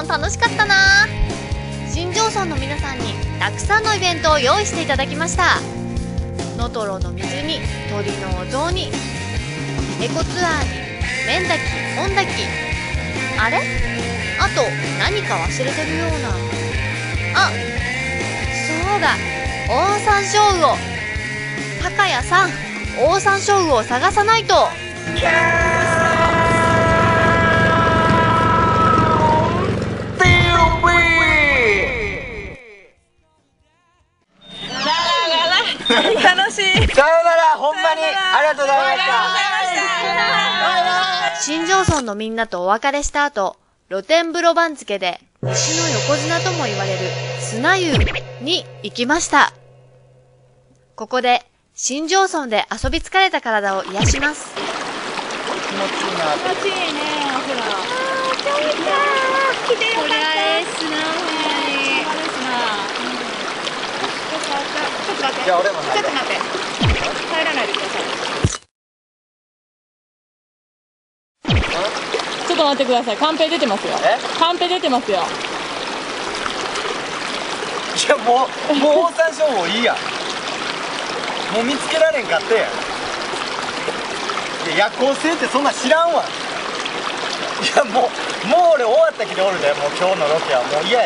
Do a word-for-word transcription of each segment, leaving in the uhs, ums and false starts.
ん楽しかったな。新庄村の皆さんにたくさんのイベントを用意していただきました。ノトロの水に鳥のお雑煮、エコツアーに麺炊き本炊き、あれあと何か忘れてるような。あ、そうだ、オオサンショウウオ。高谷さん、オオサンショウウオを探さないと。 楽しい。 さよなら、ほんまにありがとうございました。 新庄村のみんなとお別れした後、露天風呂番付で西の横綱とも言われる砂湯に行きました。ここで新庄村で遊び疲れた体を癒します。 気持ちいいな。 気持ちいいね、お風呂。あー、気持ちいい。来てよかった。こりゃええっすな、ほんまに。ちょっと待って。 じゃあ俺もちょっと待って。帰らないでください。ちょっと待ってください。カンペ出てますよ。カンペ出てますよ。 いや、もうもうオオサンショウウオいいや。もう見つけられんかってや。いや、夜行性ってそんなん知らんわ。いや、もうもう俺終わった気でおるで。もう今日のロケはもう嫌よ。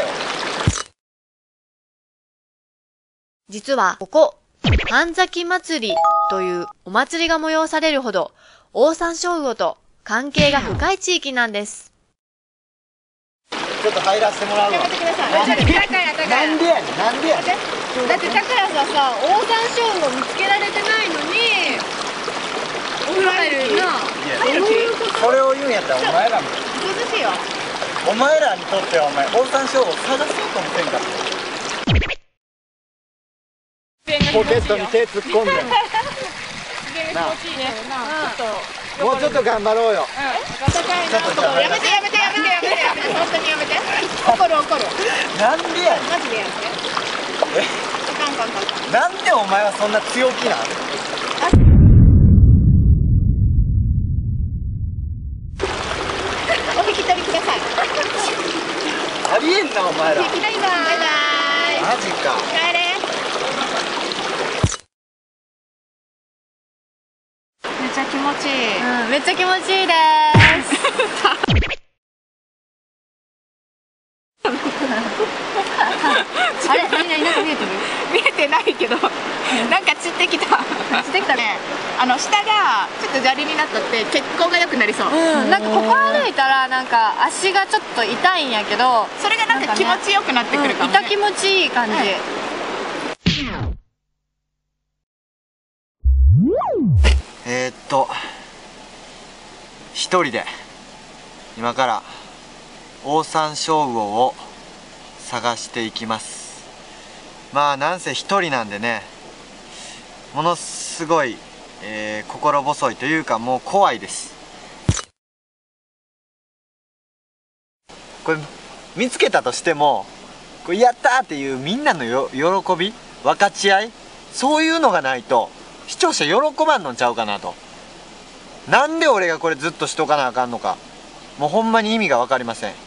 実はここ半崎祭りというお祭りが催されるほどオオサンショウウオと関係が深い地域なんです。 ちょっと入らせてもらうわ。 やめてください。なんでやなんでやねん、なんでやねん。 だって高谷さんさ、オオサンショウウオ見つけられてないのにお風呂入るな。 いや、それを言うんやったらお前らも涼しいよ。 お前らにとってはお前オオサンショウウオを探そうと思ってんか。ポケットに手突っ込んでなあ、もうちょっと頑張ろうよ。 やめてやめてやめてやめてやめて、本当にやめて。怒る怒る。 なんでやねん。 マジでやめて。 え、 カンカンカンカン。 なんでお前はそんな強気なん。 お引き取りください。 ありえんなお前ら。 バイバイ。バイバイ。 マジか。 帰れ。めっちゃ気持ちいい。 うん、めっちゃ気持ちいいです。あれ、何々なんか見えてる？ 見えてないけど、なんか散ってきた。 散ってきたね。 あの下がちょっと砂利になっとって血行が良くなりそう。 うん、なんかここ歩いたらなんか足がちょっと痛いんやけど、 それがなんか気持ちよくなってくるかもね。 痛気持ちいい感じ。 えーっと一人で今からオオサンショウウオを探していきます。まあなんせ一人なんでね、ものすごい、えー、心細いというかもう怖いです。これ見つけたとしてもこれやったーっていうみんなのよ喜び分かち合い、そういうのがないと視聴者喜ばんのちゃうかなと。なんで俺がこれずっとしとかなあかんのか、もうほんまに意味が分かりません。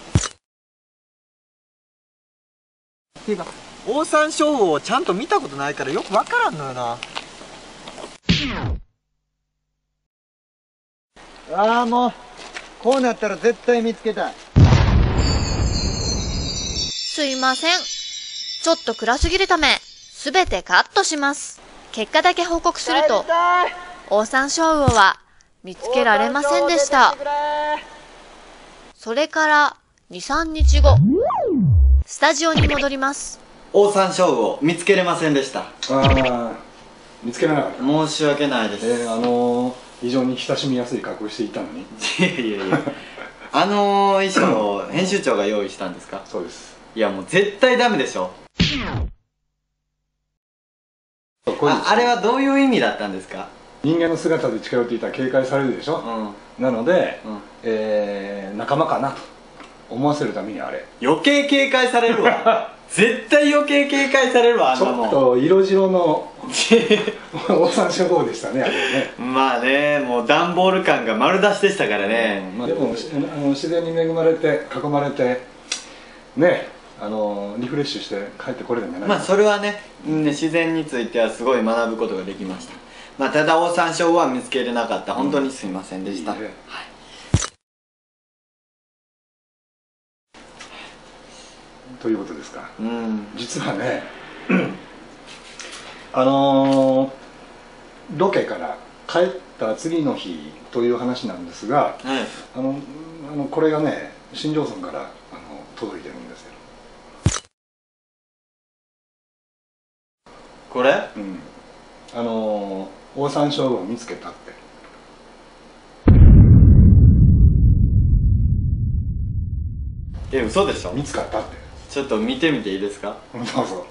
っていうかオオサンショウウオをちゃんと見たことないからよく分からんのよな。ああ、もうこうなったら絶対見つけたい。 すいません。ちょっと暗すぎるため、すべてカットします。結果だけ報告すると、オオサンショウウオは見つけられませんでした。それからに、さんにちご、スタジオに戻ります。 オオサンショウウオ見つけれませんでした。 ああ、見つけられなかった。 申し訳ないです。 えー、あのー、非常に親しみやすい格好していたのに。 いやいやいやあの衣装を編集長が用意したんですか？ そうです。 いやもう絶対ダメでしょ。あ, あれはどういう意味だったんですか？ 人間の姿で近寄っていたら警戒されるでしょ、うん、なので、うん、えー、仲間かなと思わせるためにあれ余計警戒されるわ絶対余計警戒されるわ。あんなもんちょっと色白のオオサンショウウオでしたね、あれね。 まあね、もう段ボール感が丸出しでしたからね、 うん、まあ、でもあの自然に恵まれて囲まれてねあのリフレッシュして帰ってこれるんじゃないまあそれはね、ね、自然についてはすごい学ぶことができました。まあただオオサンショウウオは見つけれなかった。本当にすいませんでした。 いいねはい、 ということですか。 うん、 実はねあのー、ロケから帰った次の日という話なんですが、 はい、 あのあのこれがね新庄村からあの届いてるんですよ。 これ、 うん、あのオオサンショウウオを見つけたって。 え、嘘でしょ。 見つかったって。 ちょっと見てみていいですか。 どうぞ。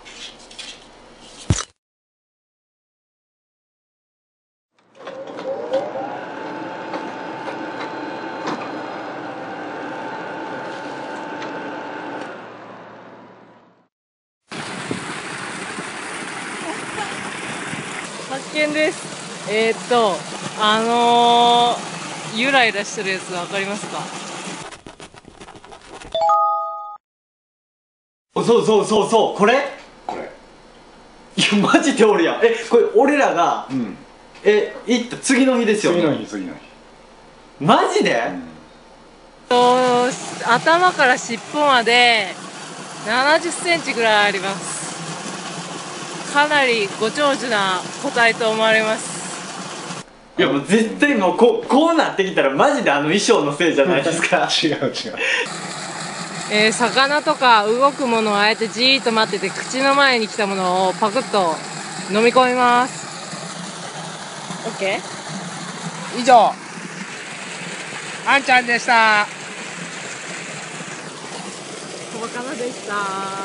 発見です。えー、っとあのー、ゆらゆらしてるやつわかりますか？ そうそうそうそう、これこれいやマジで俺や。え、これ俺らが、うん、え、行った次の日ですよね。 次の日次の日マジで、うん、 と頭から尻尾までななじゅっセンチぐらいあります。かなりご長寿な個体と思われます。 いやもう絶対もうこう、こうなってきたらマジであの衣装のせいじゃないですか。 違う違う。 えー、魚とか動くものをあえてじーっと待ってて口の前に来たものをパクッと飲み込みます。 OK？ 以上あんちゃんでした。 小バカなでした。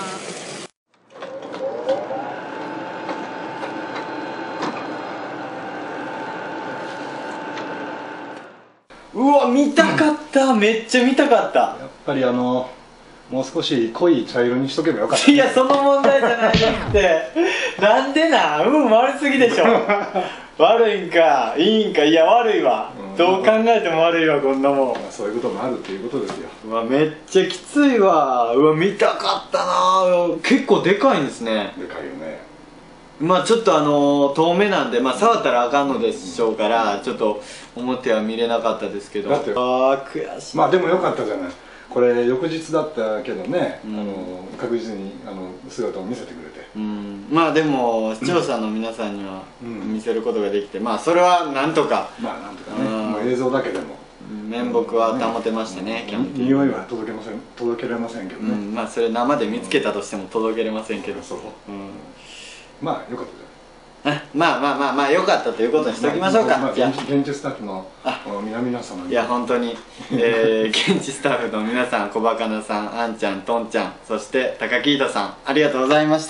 うわ見たかった、うん、めっちゃ見たかった。 やっぱりあのもう少し濃い茶色にしとけばよかった、ね、 いやその問題じゃないですってなんでな、うん悪すぎでしょ悪いんかいいんか、いや悪いわ、うん、どう考えても悪いわこんなもん。 そういうこともあるっていうことですよ。 うわめっちゃきついわ。うわ見たかったな。結構でかいんですね。 でかいよね。 まあちょっとあのー、遠目なんで、まあ、触ったらあかんのでしょうから、うん、ちょっと表は見れなかったですけど。 だってああ悔しい。 まあでもよかったじゃない。これ翌日だったけどね、うん、あの確実にあの姿を見せてくれて、 うん、まあでも視聴者の皆さんには見せることができて、うん、まあそれはなんとかまあなんとかね、まあ映像だけでも面目は保てましたね。 キャンプ匂いは届けません届けられませんけどね、 うん、まあそれ生で見つけたとしても届けれませんけど、うん、 そう、うん、まあよかったじゃん。 まあまあまあまあ良かったということにしておきましょうか。 まあ、じゃあ現地スタッフの皆々様に、 いや本当に、えー、現地スタッフの皆さん、小バカなさん、あんちゃん、とんちゃん、そして高木戸さん、ありがとうございました。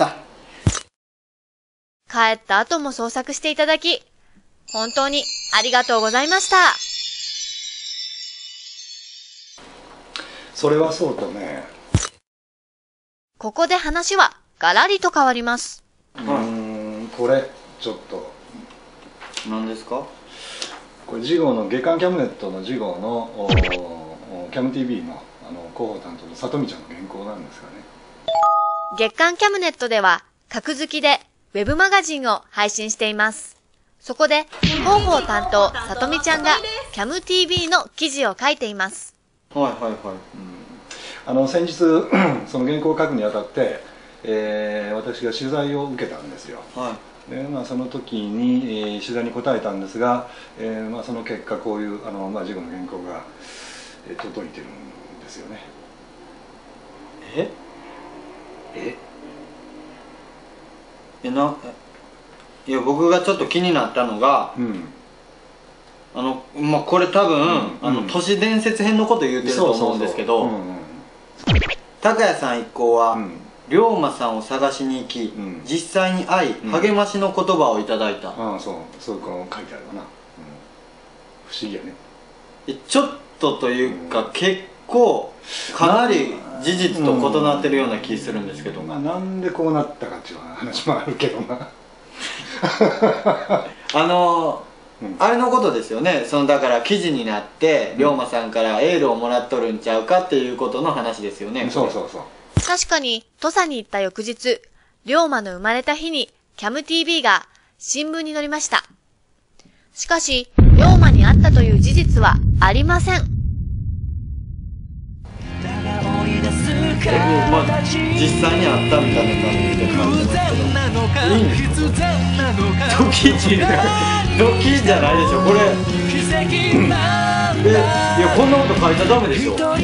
帰った後も捜索していただき本当にありがとうございました。 それはそうとね、 ここで話はガラリと変わります。 うーんこれちょっと何ですか。 これ次号の月刊キャムネットの次号のキャム ティーブイ のあの広報担当のさとみちゃんの原稿なんですがね。 月刊キャムネットでは格付きでウェブマガジンを配信しています。そこで広報担当さとみちゃんが キャム ティーブイ の記事を書いています。 はいはいはい、うん、 あの先日その原稿を書くにあたって、えー、私が取材を受けたんですよ。はい、でまあ、その時に、えー、取材に答えたんですが、えーまあ、その結果こういうあの、まあ、事故の原稿が、えー、届いてるんですよね。 えええないや僕がちょっと気になったのが、うん、あのまあこれ多分、うん、あの都市伝説編のこと言うてると思うんですけど、高谷さん一行は、うん、龍馬さんを探しに行き、うん、実際に会い、うん、励ましの言葉をいただいた。 ああそうそうこう書いてあるわな、うん、不思議やね。 えちょっとというか、うん、結構かなり事実と異なってるような気するんですけど、うん、 まあなんでこうなったかっていう話もあるけどなあのうん、 あれのことですよね。そのだから記事になって龍馬さんからエールをもらっとるんちゃうかっていうことの話ですよね。 そうそうそう。 確かに土佐に行った翌日、龍馬の生まれた日にキャム ティーブイ が新聞に載りました。しかし龍馬に会ったという事実はありません。 え、まあ、実際にあったみたいな感じで書いてますけど、いいんですか？ドキッドキじゃないでしょこれ。え、いやこんなこと書いちゃダメでしょ。え、なんで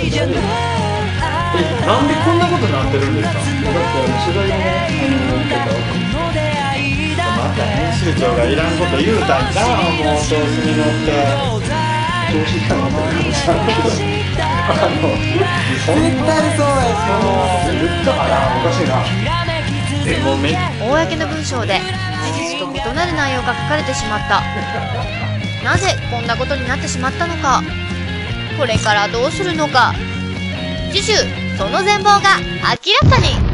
こんなことになってるんですか？だって取材をね、あの受けたわけですよ。また編集長がいらんこと言うたんじゃん。もう調子に乗って。 調子に乗ってるかもしれないけど。あの絶対そうやしも言ったかな、おかしいな。 でもめ公の文章で事実と異なる内容が書かれてしまった。なぜこんなことになってしまったのか、これからどうするのか、次週その全貌が明らかに。